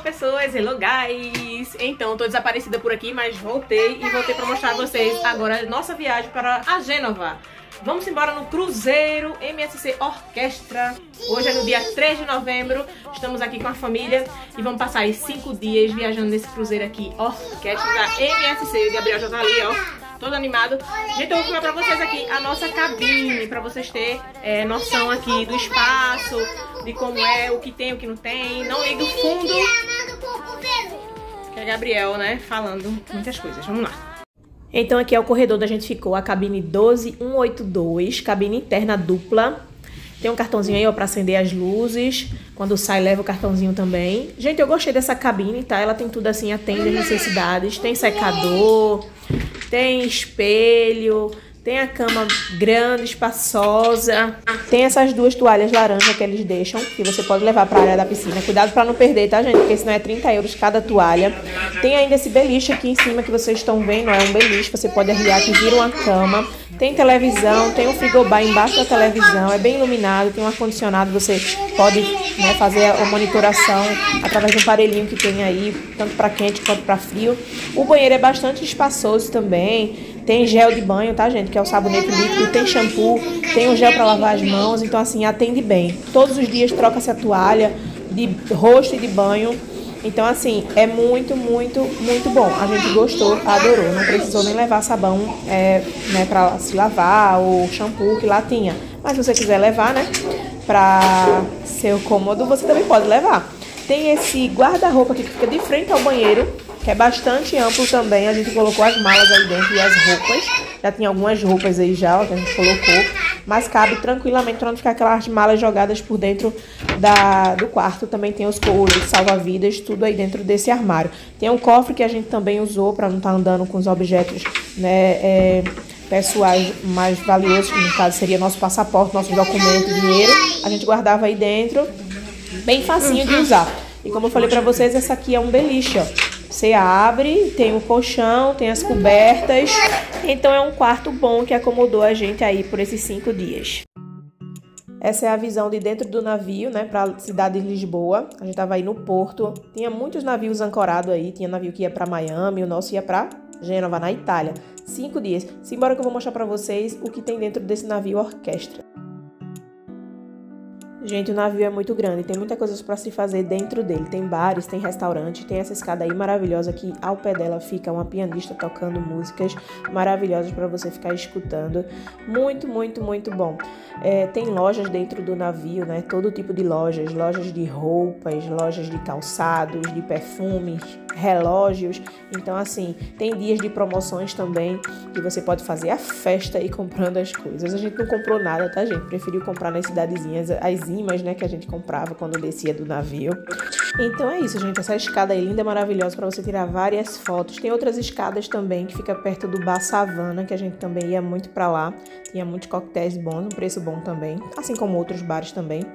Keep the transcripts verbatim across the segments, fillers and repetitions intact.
pessoas, hello guys! Então, tô desaparecida por aqui, mas voltei e voltei pra mostrar a vocês agora a nossa viagem para a Gênova. Vamos embora no cruzeiro M S C Orquestra. Hoje é no dia três de novembro, estamos aqui com a família e vamos passar aí cinco dias viajando nesse cruzeiro aqui, Orquestra da M S C. O Gabriel já tá ali, ó, todo animado. Gente, eu vou filmar pra vocês aqui a nossa cabine, pra vocês terem é, noção aqui do espaço, de como é, o que tem, o que não tem. Não liga o fundo, que é Gabriel, né, falando muitas coisas. Vamos lá. Então aqui é o corredor onde a gente ficou, a cabine doze um oito dois, cabine interna dupla. Tem um cartãozinho aí, ó, pra acender as luzes. Quando sai, leva o cartãozinho também. Gente, eu gostei dessa cabine, tá? Ela tem tudo assim, atende às necessidades. Tem secador, tem espelho, tem a cama grande, espaçosa. Tem essas duas toalhas laranja que eles deixam, que você pode levar para a área da piscina. Cuidado para não perder, tá, gente? Porque senão é trinta euros cada toalha. Tem ainda esse beliche aqui em cima que vocês estão vendo. É um beliche, você pode arriar que vira uma cama. Tem televisão, tem um frigobar embaixo da televisão. É bem iluminado, tem um ar-condicionado. Você pode, né, fazer a monitoração através de um aparelhinho que tem aí, tanto para quente quanto para frio. O banheiro é bastante espaçoso também. Tem gel de banho, tá, gente? Que é o sabonete líquido. Tem shampoo, tem um gel para lavar as mãos. Então, assim, atende bem. Todos os dias troca-se a toalha de rosto e de banho. Então, assim, é muito, muito, muito bom. A gente gostou, adorou. Não precisou nem levar sabão é, né, para se lavar ou shampoo que lá tinha. Mas se você quiser levar, né, para ser cômodo, você também pode levar. Tem esse guarda-roupa aqui que fica de frente ao banheiro, que é bastante amplo também. A gente colocou as malas aí dentro e as roupas. Já tinha algumas roupas aí já, ó, que a gente colocou. Mas cabe tranquilamente para não ficar aquelas malas jogadas por dentro da, do quarto. Também tem os couros, salva-vidas, tudo aí dentro desse armário. Tem um cofre que a gente também usou para não estar andando com os objetos, né, é, pessoais mais valiosos, que no caso seria nosso passaporte, nossos documentos, dinheiro. A gente guardava aí dentro, bem facinho de usar. E como eu falei para vocês, essa aqui é um beliche, ó. Você abre, tem o colchão, tem as cobertas. Então é um quarto bom que acomodou a gente aí por esses cinco dias. Essa é a visão de dentro do navio, né, para a cidade de Lisboa. A gente tava aí no porto. Tinha muitos navios ancorados aí. Tinha navio que ia para Miami, o nosso ia para Gênova, na Itália. Cinco dias. Simbora que eu vou mostrar para vocês o que tem dentro desse navio orquestra. Gente, o navio é muito grande, tem muita coisa para se fazer dentro dele. Tem bares, tem restaurante, tem essa escada aí maravilhosa que ao pé dela fica uma pianista tocando músicas maravilhosas para você ficar escutando. Muito, muito, muito bom. É, tem lojas dentro do navio, né? Todo tipo de lojas, lojas de roupas, lojas de calçados, de perfumes, relógios. Então, assim, tem dias de promoções também que você pode fazer a festa e comprando as coisas. A gente não comprou nada, tá, gente? Preferiu comprar nas cidadezinhas as imãs, né, que a gente comprava quando descia do navio. Então é isso, gente. Essa escada aí linda, maravilhosa para você tirar várias fotos. Tem outras escadas também que fica perto do Bar Savana, que a gente também ia muito para lá. Tinha muitos coquetéis bons, um preço bom também, assim como outros bares também.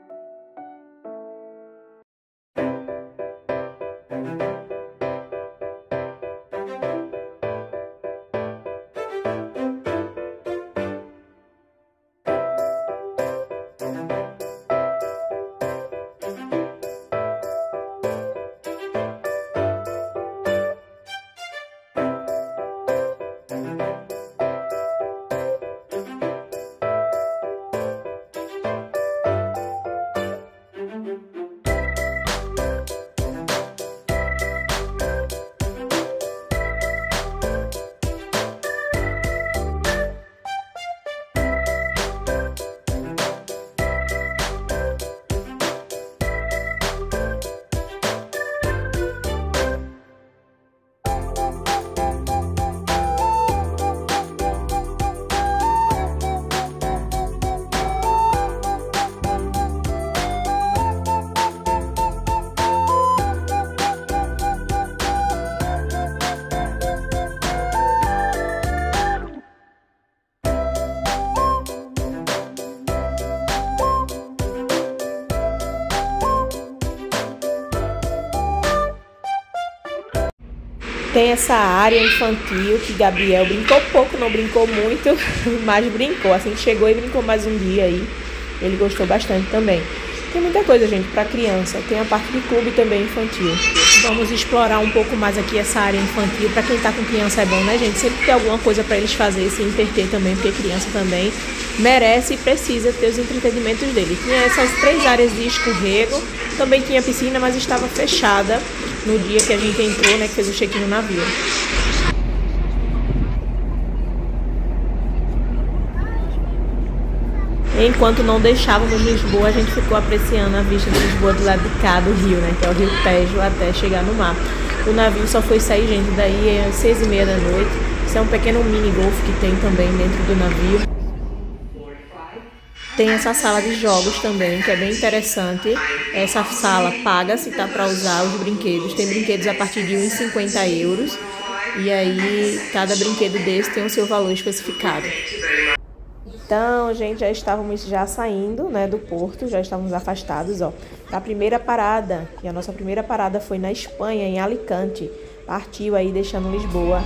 Tem essa área infantil que Gabriel brincou pouco, não brincou muito, mas brincou. Assim, chegou e brincou mais um dia aí. Ele gostou bastante também. Tem muita coisa, gente, para criança. Tem a parte de clube também infantil. Vamos explorar um pouco mais aqui essa área infantil. Para quem tá com criança é bom, né, gente? Sempre tem alguma coisa para eles fazerem, se entreter também, porque criança também merece e precisa ter os entretenimentos dele. Tinha essas três áreas de escorrego, também tinha piscina, mas estava fechada no dia que a gente entrou, né, que fez o check-in no navio. Enquanto não deixávamos Lisboa, a gente ficou apreciando a vista de Lisboa do lado de cá do rio, né? Que é o Rio Tejo, até chegar no mar. O navio só foi sair, gente, daí às seis e meia da noite. Isso é um pequeno mini golf que tem também dentro do navio. Tem essa sala de jogos também, que é bem interessante. Essa sala paga-se, tá, para usar os brinquedos. Tem brinquedos a partir de uns cinquenta euros. E aí, cada brinquedo desse tem o seu valor especificado. Então, gente, já estávamos já saindo, né, do porto, já estávamos afastados, ó. A primeira parada, e a nossa primeira parada foi na Espanha, em Alicante. Partiu aí, deixando Lisboa.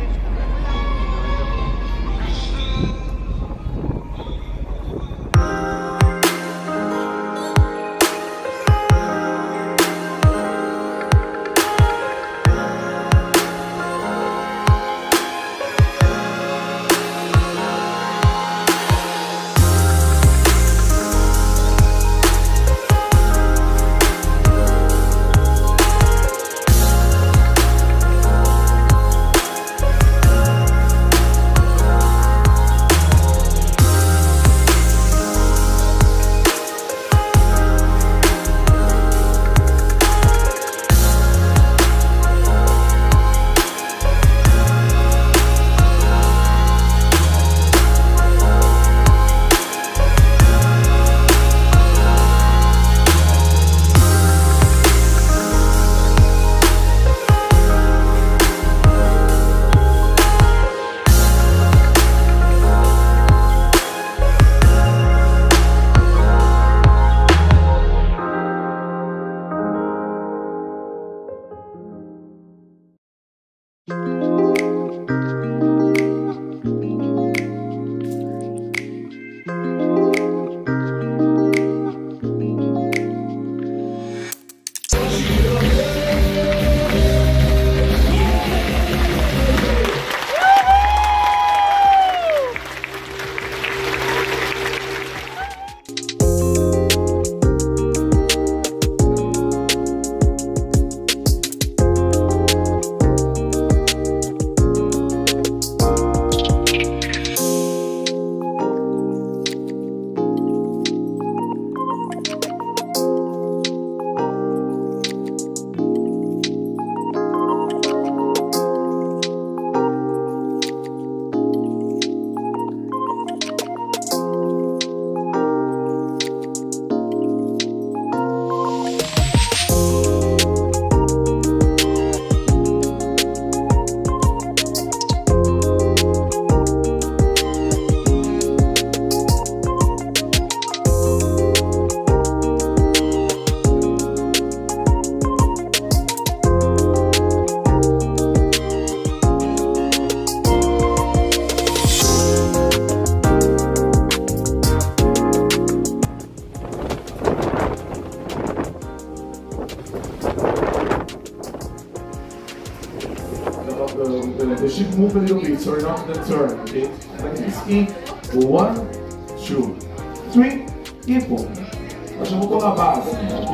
the, the ship move a little bit, so we're not gonna turn, okay? Like this, in one, two, three, e four. Nós vamos com a base,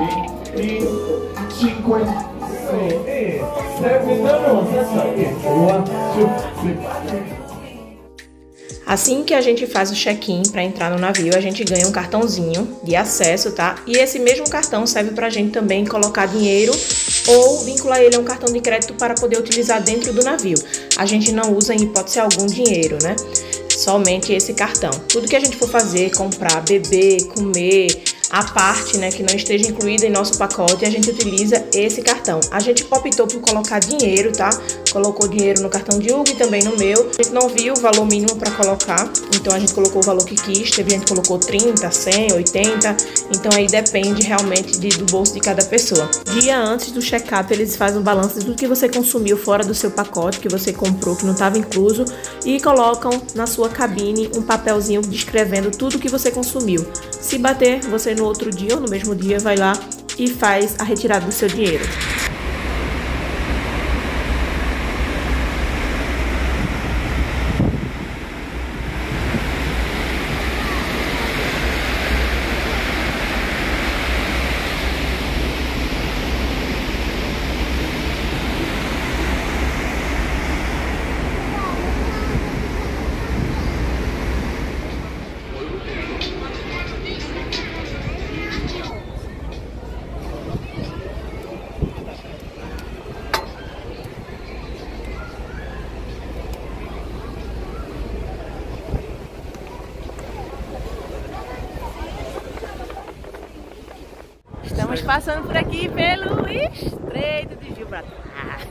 ok? E cinco, seis, sete, não, one, two, three. Assim que a gente faz o check-in para entrar no navio, a gente ganha um cartãozinho de acesso, tá? E esse mesmo cartão serve para a gente também colocar dinheiro ou vincular ele a um cartão de crédito para poder utilizar dentro do navio. A gente não usa em hipótese algum dinheiro, né? Somente esse cartão. Tudo que a gente for fazer, comprar, beber, comer, a parte, né, que não esteja incluída em nosso pacote, a gente utiliza esse cartão. A gente optou por colocar dinheiro, tá? colocou dinheiro no cartão de Hugo e também no meu. A gente não viu o valor mínimo para colocar, então a gente colocou o valor que quis. Teve gente que colocou trinta, cem, oitenta, então aí depende realmente de, do bolso de cada pessoa. Dia antes do check-up, eles fazem um balanço de tudo que você consumiu fora do seu pacote, que você comprou, que não estava incluso, e colocam na sua cabine um papelzinho descrevendo tudo que você consumiu. Se bater, você no outro dia ou no mesmo dia vai lá e faz a retirada do seu dinheiro. Estamos passando por aqui pelo Estreito de Gibraltar.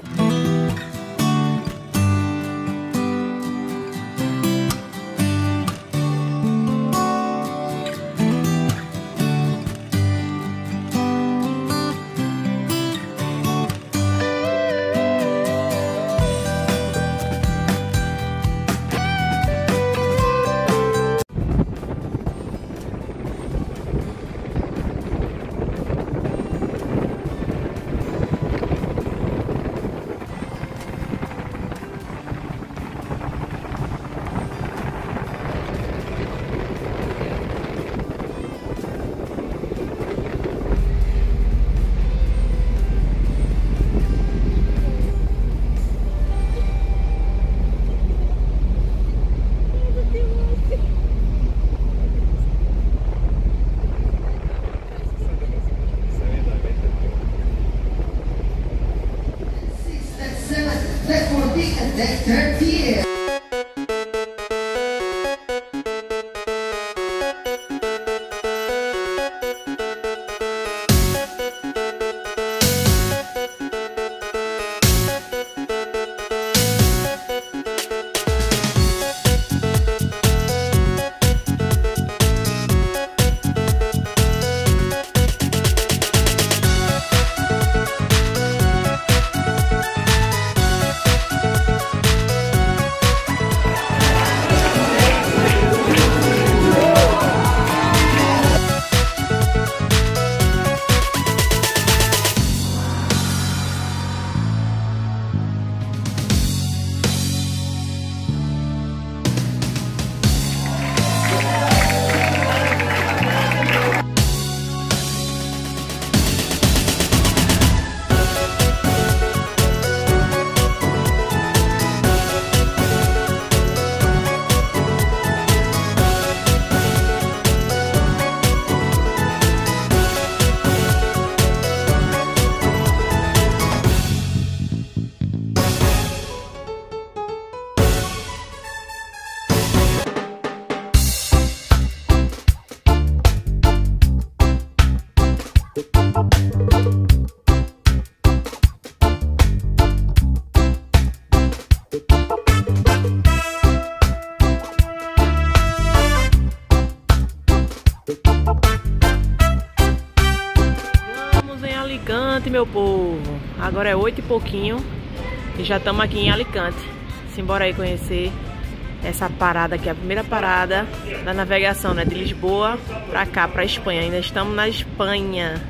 Alicante, meu povo. Agora é oito e pouquinho e já estamos aqui em Alicante. Simbora aí conhecer essa parada aqui, a primeira parada da navegação, né? De Lisboa pra cá, pra Espanha. Ainda estamos na Espanha.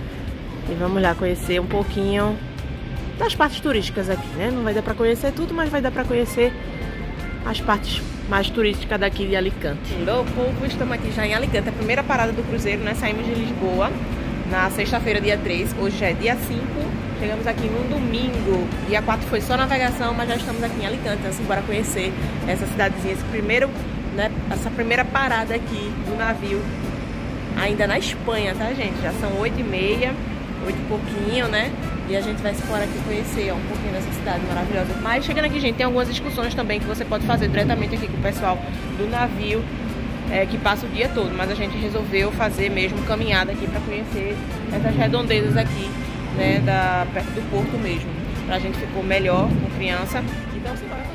E vamos lá conhecer um pouquinho das partes turísticas aqui, né? Não vai dar pra conhecer tudo, mas vai dar pra conhecer as partes mais turísticas daqui de Alicante. Meu povo, estamos aqui já em Alicante. A primeira parada do cruzeiro, né? Saímos de Lisboa na sexta-feira, dia três, hoje já é dia cinco, chegamos aqui num domingo, dia quatro foi só navegação, mas já estamos aqui em Alicante, então assim, bora conhecer essa cidadezinha, esse primeiro, né, essa primeira parada aqui do navio, ainda na Espanha, tá, gente? Já são oito e meia, oito e pouquinho, né? E a gente vai embora aqui conhecer, ó, um pouquinho dessa cidade maravilhosa. Mas chegando aqui, gente, tem algumas excursões também que você pode fazer diretamente aqui com o pessoal do navio, É, que passa o dia todo, mas a gente resolveu fazer mesmo caminhada aqui para conhecer essas redondezas aqui, né, da, perto do porto mesmo. pra gente ficou melhor com criança. Então, simbora.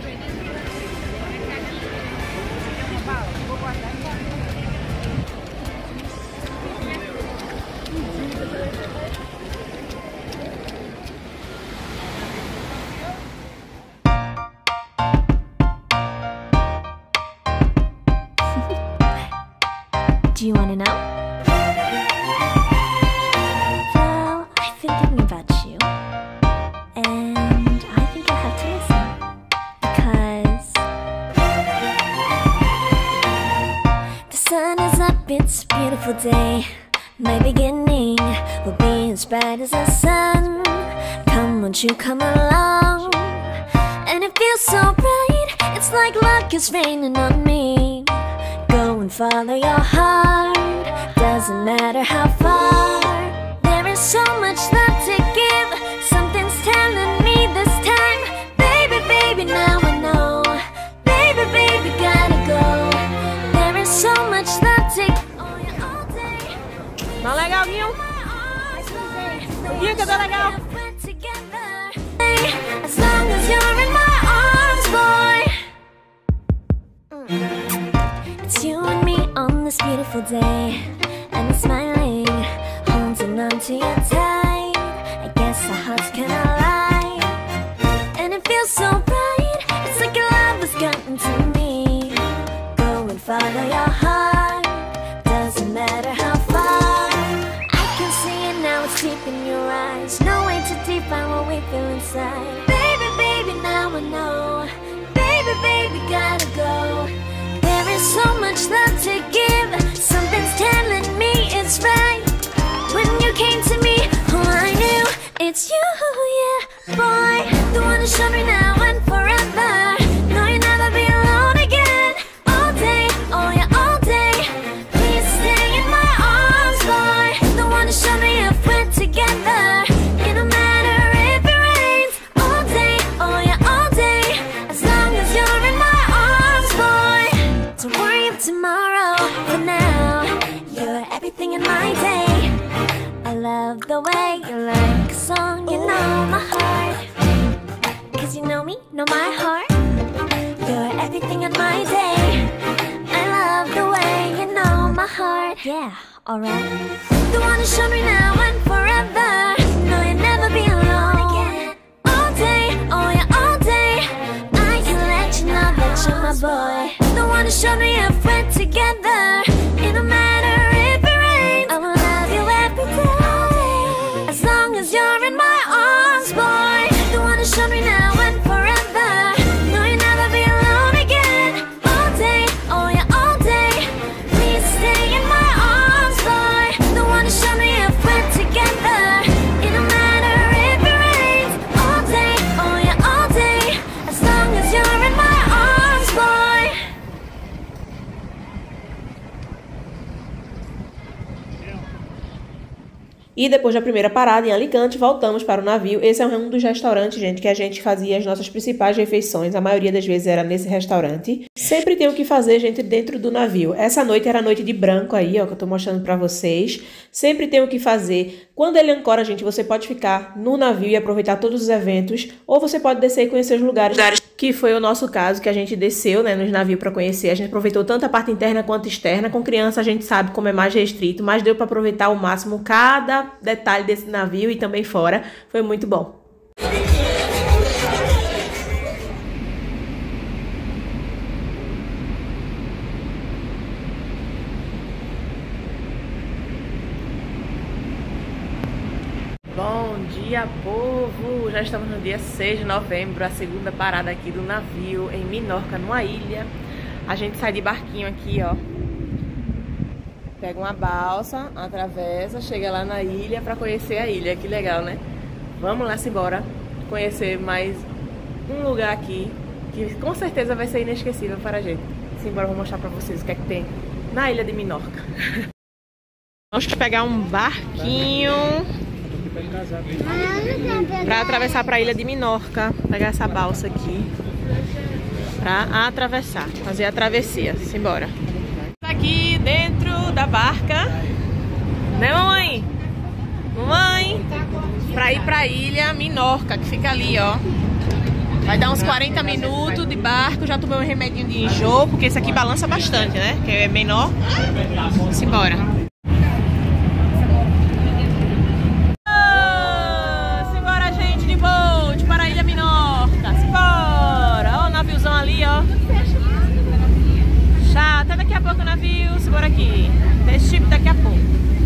Do you want to know? Well, I've been thinking about you, and I think I'll have to listen, because the sun is up, it's a beautiful day. My beginning will be as bright as the sun. Come, won't you come along? And it feels so bright, it's like luck is raining on me. Go and follow your heart, doesn't matter how far. There is so much love to give, something's telling me this time. Baby, baby, now I know. Baby, baby, gotta go. There is so much love to give. Oh, yeah, all day. Tá legal, Guinho? Guinho, que tá legal. As long as you're in my arms, boy. It's you and me on this beautiful day, and it's smiling, holding on to you tight. I guess our hearts can align, and it feels so bright. It's like your love has gotten to me. Go and follow your heart, doesn't matter how far. I can see it now, it's deep in your eyes. No way to define what we feel inside. Baby, baby, now I know. Baby, baby, gotta go. There is so much love to give, something's telling me it's right. When you came to me, oh, I knew it's you, yeah, boy. The one to show me now and forever. No, you'll never be alone again. All day, oh yeah, all day. Please stay in my arms, boy. The one to show me if we're together. It don't matter if it rains. All day, oh yeah, all day. As long as you're in my arms, boy. Don't worry of tomorrow, for now, you're everything in my day. I love the way you like a song, you know my heart. Cause you know me, know my heart. You're everything in my day. I love the way you know my heart. Yeah, alright. The one to show me now and forever. No, you'll never be alone again. All day, oh yeah, all day. I can let you know that you're my boy. The one to show me if we're together. It don't matter if it rains. I will love you every day. As long as you're in my arms, boy. The one to show me now and forever. No, you'll never be alone again. All day, oh yeah, all day. Please stay in my arms, boy. The one to show me if we're together. It don't matter if it rains. All day, oh yeah, all day. As long as you're in my arms, boy. E depois da primeira parada em Alicante, voltamos para o navio. Esse é um dos restaurantes, gente, que a gente fazia as nossas principais refeições. A maioria das vezes era nesse restaurante. Sempre tem o que fazer, gente, dentro do navio. Essa noite era a noite de branco aí, ó, que eu tô mostrando pra vocês. Sempre tem o que fazer. Quando ele ancora, gente, você pode ficar no navio e aproveitar todos os eventos. Ou você pode descer e conhecer os lugares. Que foi o nosso caso, que a gente desceu, né, nos navios para conhecer. A gente aproveitou tanto a parte interna quanto externa. Com criança a gente sabe como é mais restrito, mas deu para aproveitar ao máximo cada detalhe desse navio e também fora. Foi muito bom. Bom dia, povo! Já estamos no dia seis de novembro, a segunda parada aqui do navio em Minorca, numa ilha. A gente sai de barquinho aqui, ó. Pega uma balsa, atravessa, chega lá na ilha pra conhecer a ilha. Que legal, né? Vamos lá, simbora conhecer mais um lugar aqui que com certeza vai ser inesquecível para a gente. Simbora, vou mostrar pra vocês o que é que tem na ilha de Minorca. Vamos pegar um barquinho para atravessar para a ilha de Minorca. Pegar essa balsa aqui para atravessar, fazer a travessia. Simbora. Aqui dentro da barca, né, mamãe? Mamãe, pra ir pra ilha Minorca, que fica ali, ó. Vai dar uns quarenta minutos de barco. Já tomei um remedinho de enjoo, porque esse aqui balança bastante, né? Que é menor. Vamos embora. Oh, simbora, gente, de boat para a ilha Minorca. Simbora. Ó o naviozão ali, ó. Tchau, até daqui a pouco o navio. Simbora aqui. Desse tipo daqui a pouco.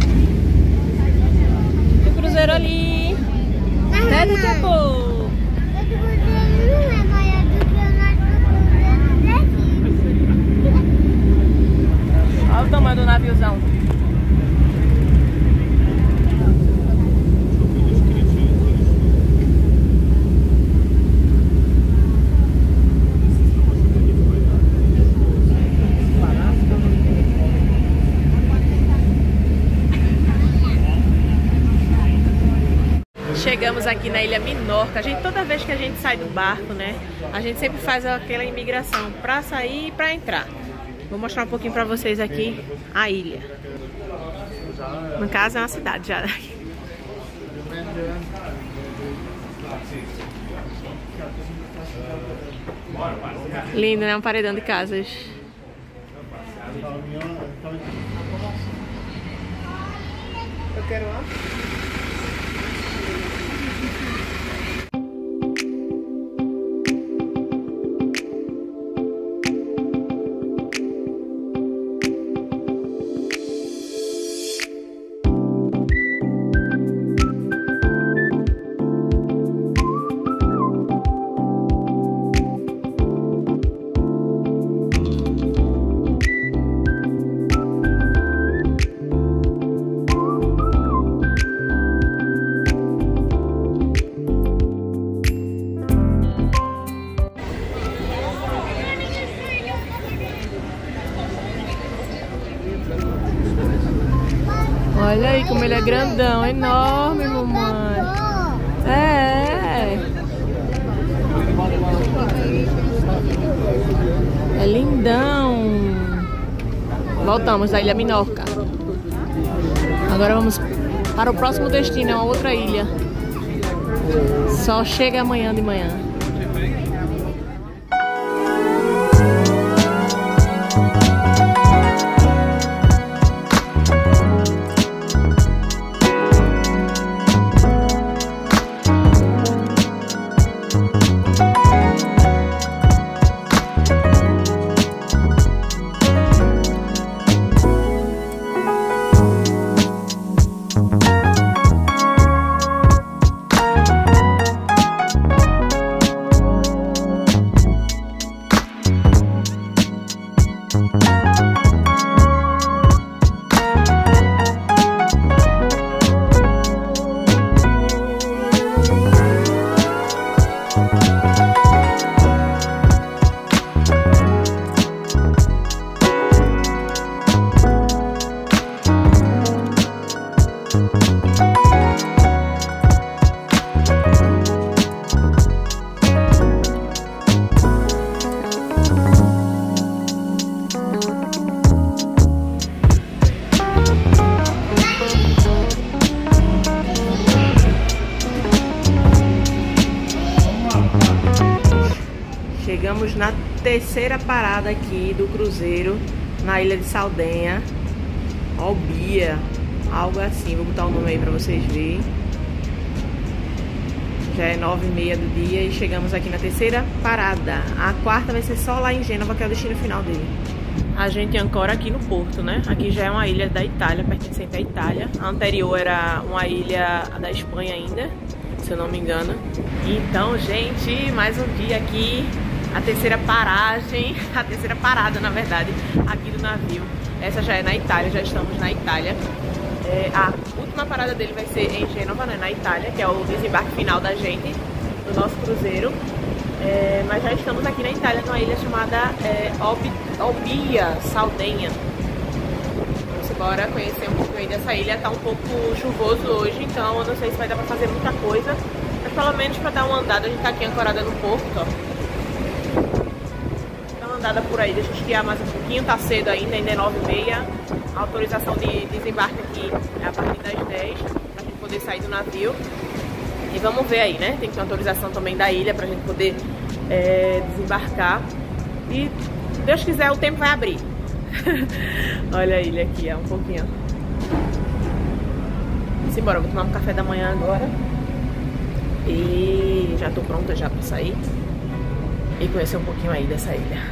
O cruzeiro ali. Até daqui a pouco. Olha o tamanho do naviozão. Chegamos aqui na ilha Minorca. A gente, toda vez que a gente sai do barco, né, a gente sempre faz aquela imigração pra sair e pra entrar. Vou mostrar um pouquinho pra vocês aqui a ilha. No caso é uma cidade já. Lindo, né? Um paredão de casas. Eu quero uma. Olha aí como ele é grandão, enorme, mamãe. É. É lindão. Voltamos da ilha Minorca. Agora vamos para o próximo destino, é uma outra ilha. Só chega amanhã de manhã. Chegamos na terceira parada aqui do cruzeiro, na ilha de Saldanha. Albia, algo assim, vou botar o nome aí pra vocês verem. Já é nove e meia do dia e chegamos aqui na terceira parada. A quarta vai ser só lá em Gênova, que é o destino final dele. A gente ancora aqui no porto, né? Aqui já é uma ilha da Itália, pertencente à Itália. A anterior era uma ilha da Espanha ainda, se eu não me engano. Então, gente, mais um dia aqui. A terceira paragem, a terceira parada, na verdade, aqui do navio. Essa já é na Itália, já estamos na Itália. É, a última parada dele vai ser em Gênova, né, na Itália, que é o desembarque final da gente, do nosso cruzeiro. É, mas já estamos aqui na Itália, numa ilha chamada é, Olbia, Saldanha. Vamos embora conhecer um pouco aí dessa ilha. Tá um pouco chuvoso hoje, então eu não sei se vai dar pra fazer muita coisa. Mas pelo menos pra dar uma andada, a gente tá aqui ancorada no porto, ó. Andada por aí, deixa eu esquiar mais um pouquinho, tá cedo ainda, ainda é nove e meia. A autorização de desembarque aqui é a partir das dez, pra gente poder sair do navio. E vamos ver aí, né? Tem que ter uma autorização também da ilha pra gente poder é, desembarcar. E se Deus quiser, o tempo vai abrir. Olha a ilha aqui, é um pouquinho. Simbora, vou tomar um café da manhã agora. E já tô pronta já pra sair. E conhecer um pouquinho aí dessa ilha.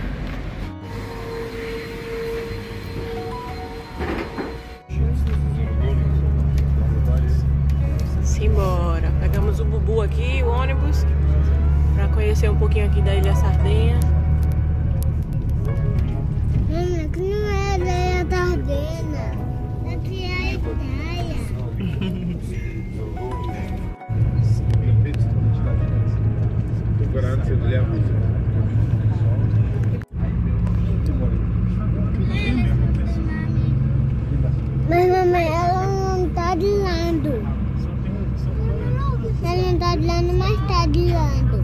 Simbora. Pegamos o Bubu aqui, o ônibus, pra conhecer um pouquinho aqui da Ilha Sardenha. Mãe, aqui não é a Ilha Sardenha. Aqui é a ideia. Mas mamãe, ela não tá de lado. Ela não tá de lado, mas tá de lado.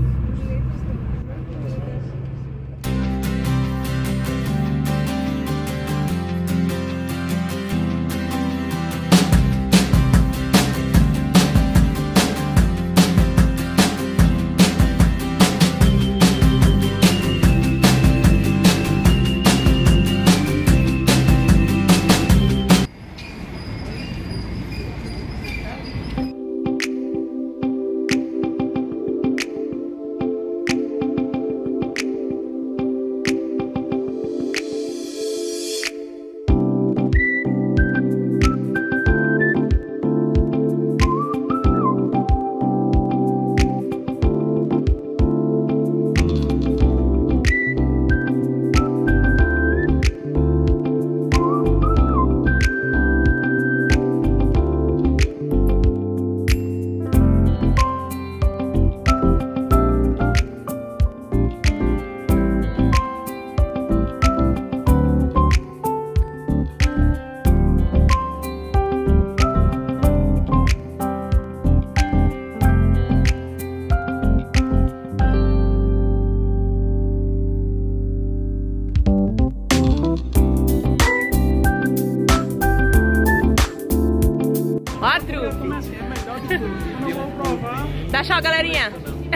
Tá, tchau, galerinha.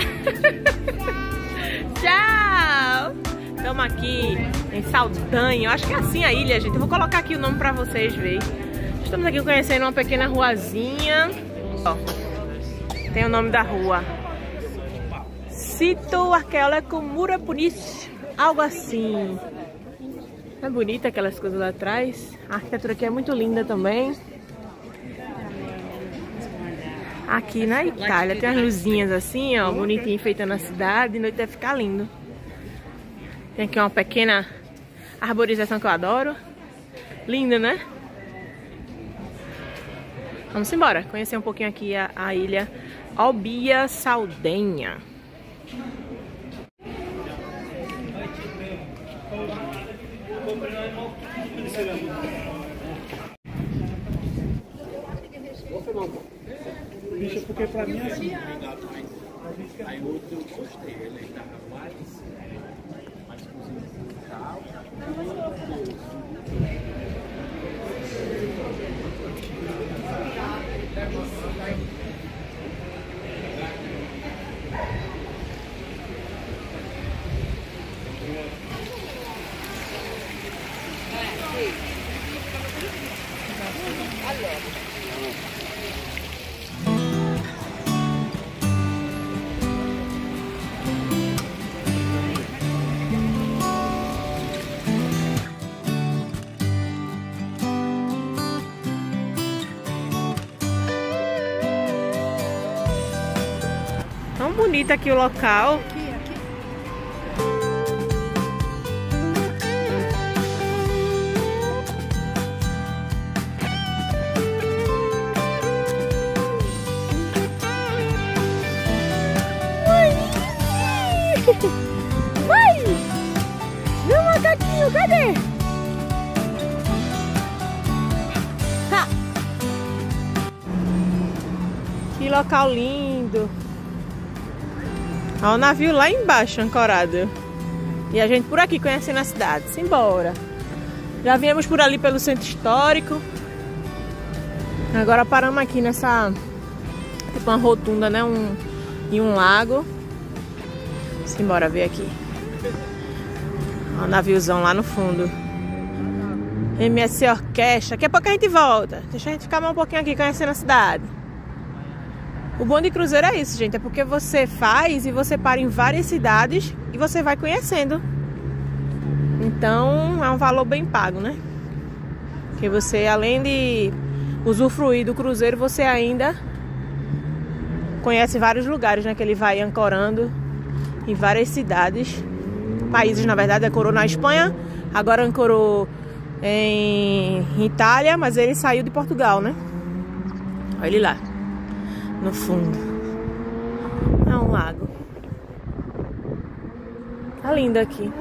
Tchau. Estamos aqui em Saldanha. Eu acho que é assim a ilha, gente. Eu vou colocar aqui o nome pra vocês verem. Estamos aqui conhecendo uma pequena ruazinha. Ó, tem o nome da rua. Sítio Arqueológico Muirapunish. Algo assim. É bonita aquelas coisas lá atrás. A arquitetura aqui é muito linda também. Aqui na Itália tem umas luzinhas assim, ó, bonitinha, enfeitando a cidade. De noite deve ficar lindo. Tem aqui uma pequena arborização que eu adoro. Linda, né? Vamos embora, conhecer um pouquinho aqui a, a ilha Olbia Saldenha. Bicho, porque pra mim é assim. Aí outro eu gostei, ele tava mais, mais cozido e tal. Tão bonito aqui o local. Aqui, aqui. Vai! Meu macaquinho, cadê? Tá. Que local lindo. Olha o navio lá embaixo, ancorado. E a gente por aqui conhecendo a cidade. Simbora. Já viemos por ali pelo centro histórico. Agora paramos aqui nessa tipo uma rotunda, né? Um, e um lago. Simbora ver aqui. Ó, um naviozão lá no fundo. M S C Orquestra. Daqui a pouco a gente volta. Deixa a gente ficar mais um pouquinho aqui conhecendo a cidade. O bom de cruzeiro é isso, gente. É porque você faz e você para em várias cidades e você vai conhecendo. Então é um valor bem pago, né? Porque você, além de usufruir do cruzeiro, você ainda conhece vários lugares, né? Que ele vai ancorando em várias cidades. Países, na verdade, ancorou na Espanha. Agora ancorou em Itália, mas ele saiu de Portugal, né? Olha ele lá, no fundo. É um lago. Tá lindo aqui.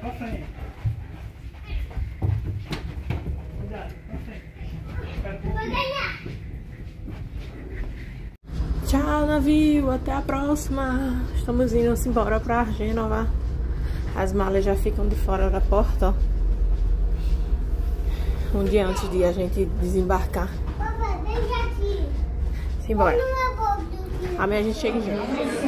pra frente. Cuidado, pra frente. Tchau, navio. Até a próxima. Estamos indo embora pra Gênova. As malas já ficam de fora da porta, ó. Um dia antes de a gente desembarcar. Papai, deixa aqui. Simbora. Não é bom. Amanhã a gente chega em Gênova.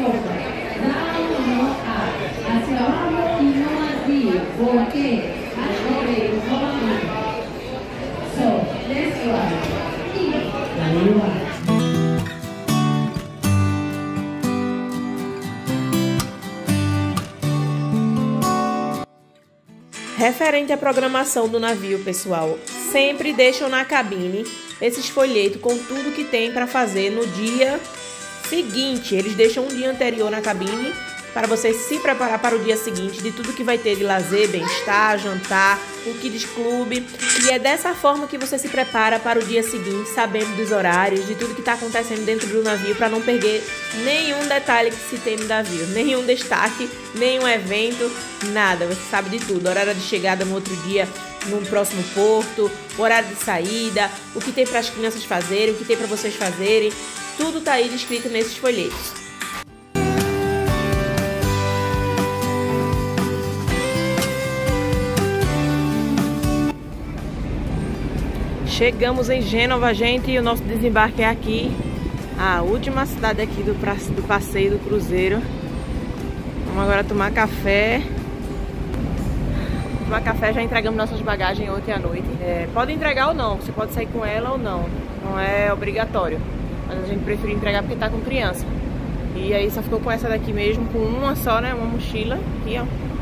Referente à programação do navio, pessoal, sempre deixam na cabine esses folhetos com tudo que tem para fazer no dia seguinte. Eles deixam um dia anterior na cabine para você se preparar para o dia seguinte, de tudo que vai ter de lazer, bem-estar, jantar, o kids clube. E é dessa forma que você se prepara para o dia seguinte, sabendo dos horários, de tudo que está acontecendo dentro do navio, para não perder nenhum detalhe que se tem no navio, nenhum destaque, nenhum evento, nada. Você sabe de tudo, horário de chegada no outro dia, no próximo porto, horário de saída, o que tem para as crianças fazerem, o que tem para vocês fazerem, tudo está aí descrito nesses folhetos. Chegamos em Gênova, gente, e o nosso desembarque é aqui, a última cidade aqui do, do passeio do cruzeiro. Vamos agora tomar café. Tomar café, já entregamos nossas bagagens ontem à noite. É, pode entregar ou não, você pode sair com ela ou não, não é obrigatório. Mas a gente preferiu entregar porque tá com criança. E aí só ficou com essa daqui mesmo, com uma só, né, uma mochila aqui, ó.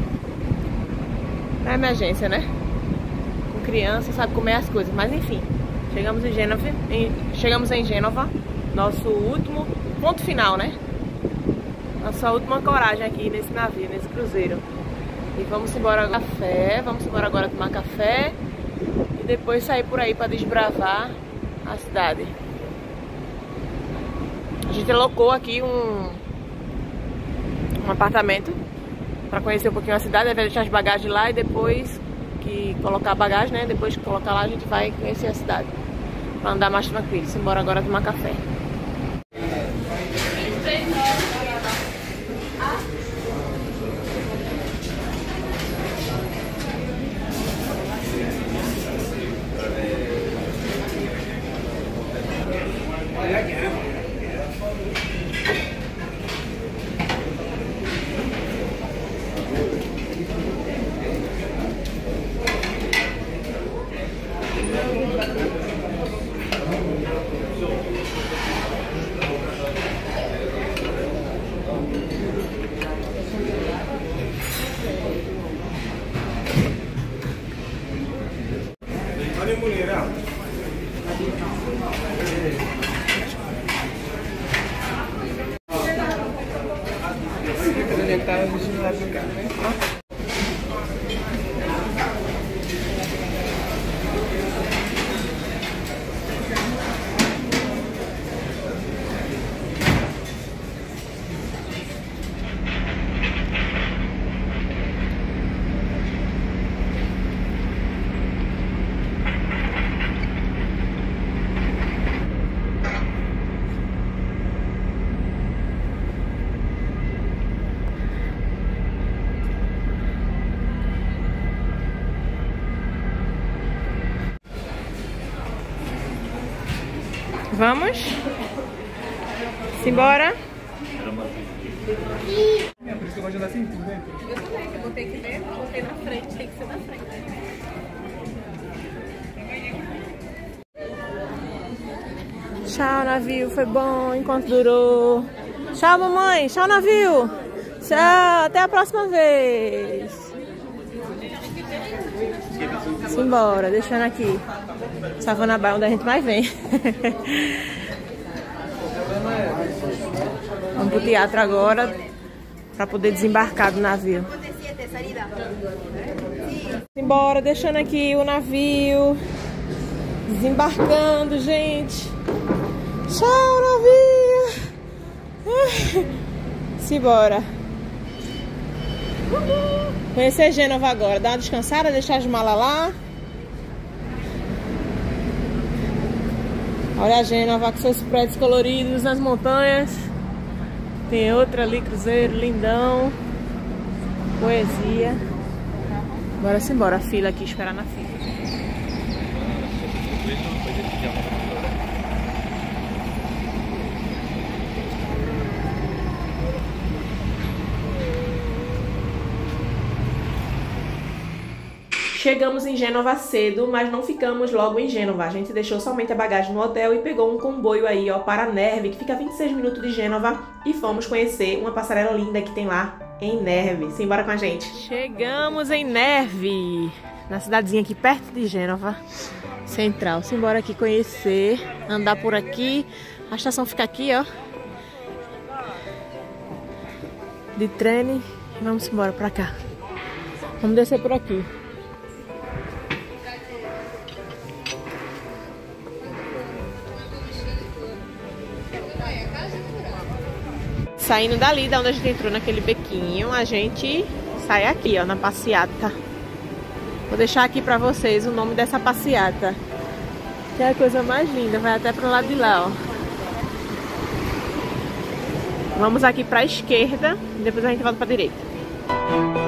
É emergência, né? Criança, sabe comer as coisas, mas enfim, chegamos em Gênova, em, chegamos em Gênova, nosso último ponto final, né? Nossa última coragem aqui nesse navio, nesse cruzeiro. E vamos embora agora café, vamos embora agora tomar café e depois sair por aí para desbravar a cidade. A gente alocou aqui um, um apartamento para conhecer um pouquinho a cidade, vai deixar as bagagens lá e depois que colocar a bagagem, né? Depois que colocar lá, a gente vai conhecer a cidade para andar mais tranquilo. Simbora agora tomar café. Vamos? Simbora? É por isso que eu gosto de andar assim, tudo bem? Eu também, eu botei que ver, botei na frente, tem que ser na frente. Tchau, navio, foi bom enquanto durou. Tchau, mamãe, tchau, navio. Tchau, até a próxima vez. Simbora, deixando aqui Savannah Bay, onde a gente mais vem. Vamos pro teatro agora para poder desembarcar do navio. Simbora, deixando aqui o navio desembarcando, gente. Tchau, navio. Simbora. Conhecer Gênova agora. Dar uma descansada, deixar as malas lá. Olha a Gênova com seus prédios coloridos nas montanhas. Tem outra ali, cruzeiro, lindão. Poesia. Bora se embora, a fila aqui, esperar na fila. Chegamos em Gênova cedo, mas não ficamos logo em Gênova. A gente deixou somente a bagagem no hotel e pegou um comboio aí, ó, para Nervi, que fica a vinte e seis minutos de Gênova, e fomos conhecer uma passarela linda que tem lá em Nervi. Simbora com a gente. Chegamos em Nervi, na cidadezinha aqui perto de Gênova Central. Simbora aqui conhecer, andar por aqui. A estação fica aqui, ó, de trem. Vamos embora pra cá. Vamos descer por aqui. Saindo dali, da onde a gente entrou naquele bequinho, a gente sai aqui, ó, na passeata. Vou deixar aqui pra vocês o nome dessa passeata, que é a coisa mais linda, vai até pro lado de lá, ó. Vamos aqui pra esquerda e depois a gente volta pra direita.